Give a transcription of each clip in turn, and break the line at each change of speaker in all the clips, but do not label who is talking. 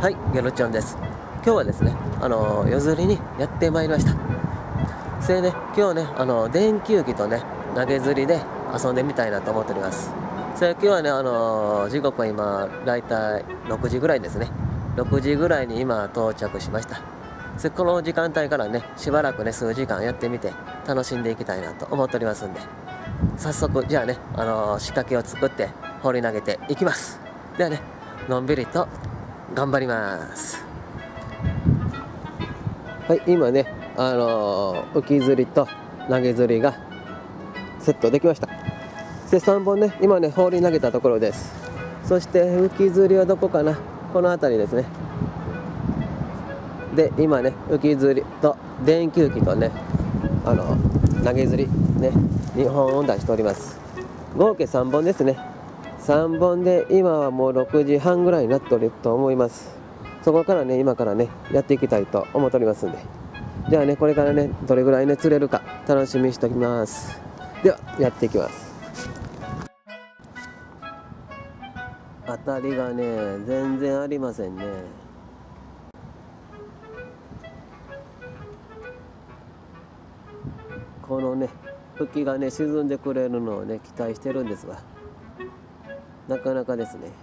はい、ゲロちゃんです。今日はですね、夜釣りにやってまいりました。それでね、今日ね、電球機とね、投げ釣りで遊んでみたいなと思っております。それ今日はね、時刻は今、だいたい6時ぐらいですね。6時ぐらいに今到着しました。この時間帯からね、しばらくね、数時間やってみて、楽しんでいきたいなと思っておりますんで、早速、じゃあね、仕掛けを作って、放り投げていきます。ではね、のんびりと頑張ります。はい、今ね、浮き釣りと投げ釣りがセットできました。で、3本ね、今ね、放り投げたところです。そして浮き釣りはどこかな、この辺りですね。で、今ね、浮き釣りと電球機とね、投げ釣りね、2本出しております。合計3本ですね。3本で今はもう6時半ぐらいになっておると思います。そこからね、今からね、やっていきたいと思っておりますんで、じゃあね、これからね、どれぐらいね、釣れるか楽しみにしておきます。では、やっていきます。当たりがね、全然ありませんね。このね、浮きがね、沈んでくれるのをね、期待してるんですが、なかなかですね。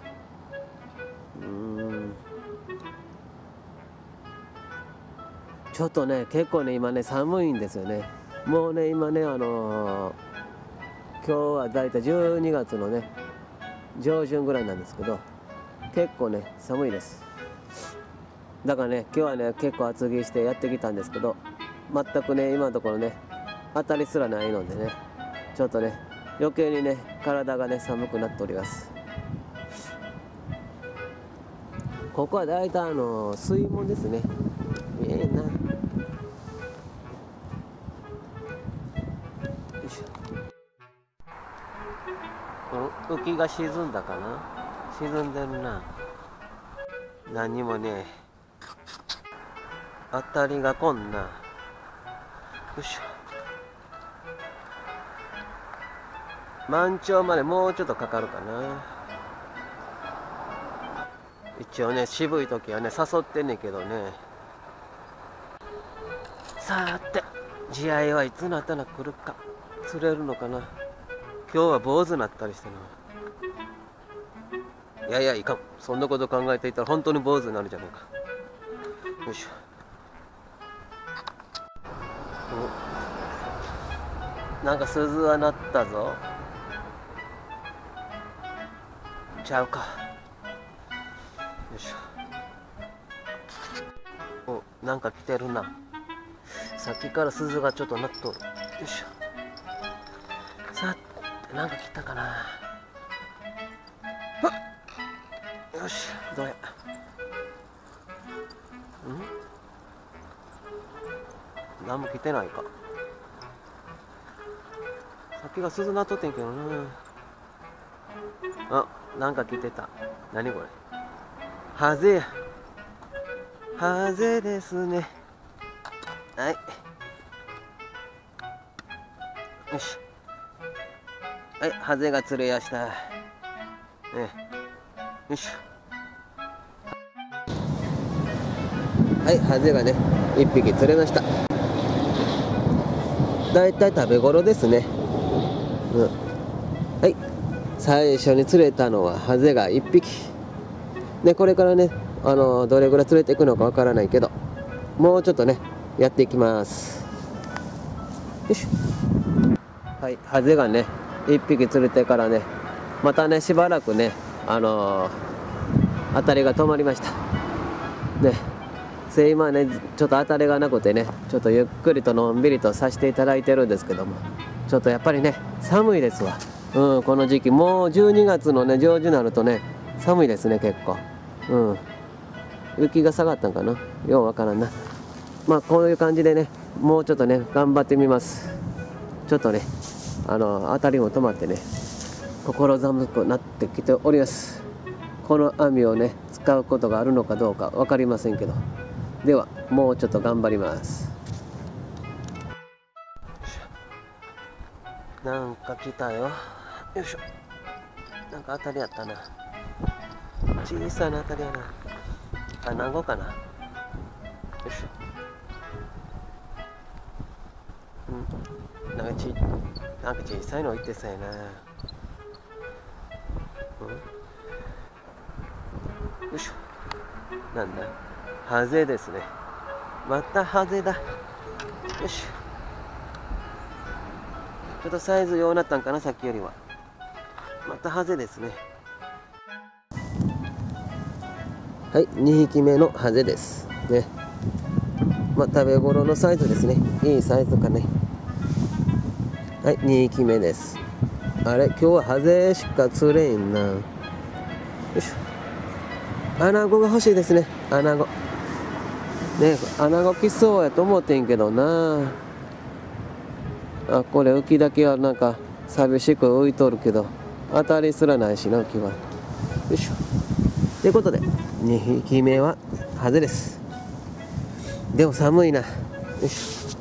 ちょっとね、結構ね、今ね、寒いんですよね。もうね、今ね、今日はだいたい12月のね、上旬ぐらいなんですけど、結構ね、寒いです。だからね、今日はね、結構厚着してやってきたんですけど、全くね、今のところね、当たりすらないのでね、ちょっとね、余計にね、体がね、寒くなっております。ここはだいたい水門ですね。見えんな。よいしょ。浮きが沈んだかな。沈んでるな。何にもね、当たりがこんな。よいしょ。満潮までもうちょっとかかるかな。一応ね、渋い時はね、誘ってんねんけどね。さーて、試合はいつになったら来るか。釣れるのかな。今日は坊主になったりしてな。いやいや、いかん。そんなこと考えていたら本当に坊主になるじゃねえか。よいしょ。なんか鈴は鳴ったぞ。ちゃうか。よいしょ。お、なんか来てるな。さっきから鈴がちょっと鳴っとる。よいしょ。さて、なんか来たかな。よし、どうや。何も来てないか。さっきが鈴鳴っとってんけどな。あ、なんか来てた。何これ。ハゼや。ハゼですね。はい。よし。はい、ハゼが釣れやした。ね、よいしょ。はい、ハゼがね、1匹釣れました。だいたい食べ頃ですね。はい、最初に釣れたのはハゼが1匹。で、これからね、どれぐらい釣れていくのかわからないけど、もうちょっとね、やっていきます。よいしょ。はい、ハゼがね、1匹釣れてからね、またね、しばらくね、当たりが止まりました。ね、今ね、ちょっと当たりがなくてね、ちょっとゆっくりとのんびりとさせていただいてるんですけども、ちょっとやっぱりね、寒いですわ。この時期、もう12月のね、上旬になるとね、寒いですね、結構。雪が下がったんかな、ようわからんな。まあ、こういう感じでね、もうちょっとね、頑張ってみます。ちょっとね、当たりも止まってね、心寒くなってきております。この網をね、使うことがあるのかどうか分かりませんけど、ではもうちょっと頑張ります。なんか来たよ。よいしょ。なんか当たりやったな。小さな当たりやな。 アナゴかな。よいしょ。なんか小さいの置いてさやな。よいしょ。なんだ、ハゼですね。またハゼだ。よいしょ。ちょっとサイズようなったんかな、さっきよりは。またハゼですね。はい、2匹目のハゼですね。食べ頃のサイズですね。いいサイズかね。はい、2匹目です。あれ、今日はハゼしか釣れんな。よいしょ。アナゴが欲しいですね。アナゴね、アナゴ来そうやと思ってんけどな。これ浮きだけはなんか寂しく浮いとるけど、当たりすらないしな、浮きは。よいしょ。ということで2匹目はハゼです。でも寒いな。よいし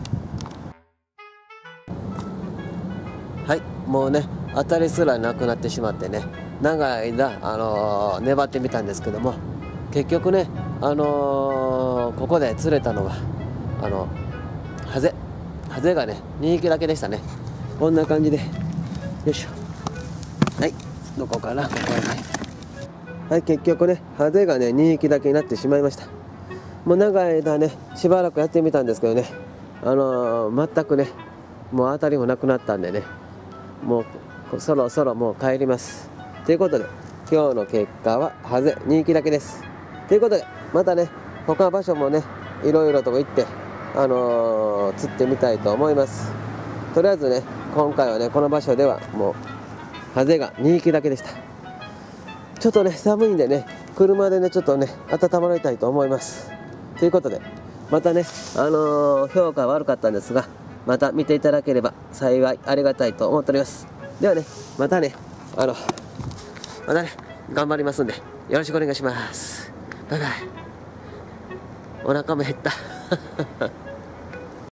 ょ。はい、もうね、当たりすらなくなってしまってね、長い間、粘ってみたんですけども、結局ね、ここで釣れたのはハゼがね2匹だけでしたね。こんな感じで、よいしょ。はい、どこかな、ここはね。はい、結局ね、ハゼがね2匹だけになってしまいました。もう長い間ね、しばらくやってみたんですけどね、全くね、もう当たりもなくなったんでね、もうそろそろもう帰ります。ということで、今日の結果はハゼ2匹だけです。ということで、またね、他の場所もね、いろいろと行って、釣ってみたいと思います。とりあえずね、今回はね、この場所ではもうハゼが2匹だけでした。ちょっとね、寒いんでね、車でね、ちょっとね、温まりたいと思います。ということで、またね、評価は悪かったんですが、また見ていただければ幸いありがたいと思っております。ではね、またね、頑張りますんで、よろしくお願いします。バイバイ。お腹も減った。